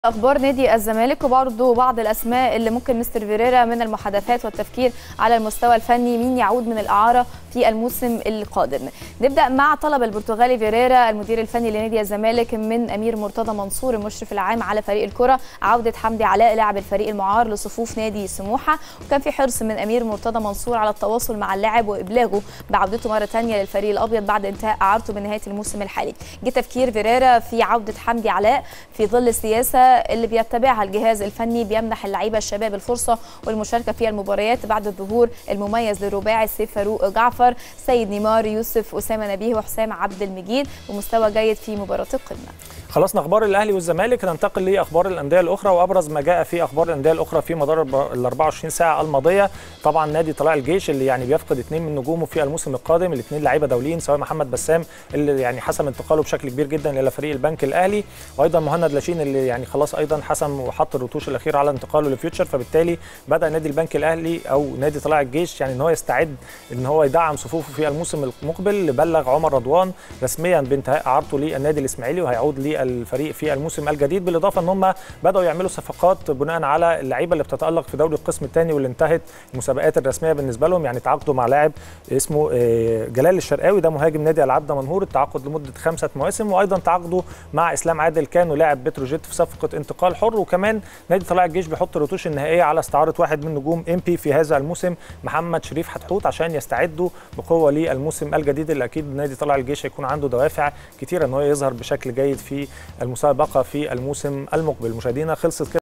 اخبار نادي الزمالك وبرضه بعض الاسماء اللي ممكن مستر فيريرا من المحادثات والتفكير على المستوى الفني مين يعود من الاعاره في الموسم القادم. نبدا مع طلب البرتغالي فيريرا المدير الفني لنادي الزمالك من امير مرتضى منصور المشرف العام على فريق الكره عوده حمدي علاء لاعب الفريق المعار لصفوف نادي سموحه، وكان في حرص من امير مرتضى منصور على التواصل مع اللاعب وابلاغه بعودته مره ثانيه للفريق الابيض بعد انتهاء اعارته بنهايه الموسم الحالي. جه تفكير فيريرا في عوده حمدي علاء في ظل السياسه اللي بيتبعها الجهاز الفني بيمنح اللعيبه الشباب الفرصه والمشاركه في المباريات بعد الظهور المميز للرباعي سيف فاروق جعفر، سيد نيمار، يوسف اسامه نبيه وحسام عبد المجيد بمستوى جيد في مباراه القمه. خلصنا اخبار الاهلي والزمالك، ننتقل لاخبار الانديه الاخرى، وابرز ما جاء في اخبار الانديه الاخرى في مدار ال 24 ساعه الماضيه. طبعا نادي طلائع الجيش اللي بيفقد اثنين من نجومه في الموسم القادم، الاثنين لعيبه دوليين، سواء محمد بسام اللي حسم انتقاله بشكل كبير جدا الى فريق البنك الاهلي، وايضا مهند لاشين اللي خلاص ايضا حسم وحط الرتوش الاخيره على انتقاله لفيوتشر. فبالتالي بدا نادي البنك الاهلي او نادي طلائع الجيش ان هو يستعد ان هو يدعم صفوفه في الموسم المقبل. بلغ عمر رضوان رسميا بانتهاء اعارته للنادي الاسماعيلي وهيعود للفريق في الموسم الجديد، بالاضافه ان هم بداوا يعملوا صفقات بناء على اللعيبه اللي بتتالق في دوري القسم الثاني واللي انتهت المسابقات الرسميه بالنسبه لهم. تعاقدوا مع لاعب اسمه جلال الشرقاوي، ده مهاجم نادي العاب دمنهور، التعاقد لمده 5 مواسم، وايضا تعاقدوا مع اسلام عادل كانوا لاعب بتروجيت في صفقه انتقال حر. وكمان نادي طلائع الجيش بيحط الرتوش النهائيه على استعاره واحد من نجوم MP في هذا الموسم محمد شريف حتحوت عشان يستعدوا بقوه للموسم الجديد اللي اكيد نادي طلائع الجيش هيكون عنده دوافع كثيره ان هو يظهر بشكل جيد في المسابقه في الموسم المقبل. مشاهدينا خلصت كده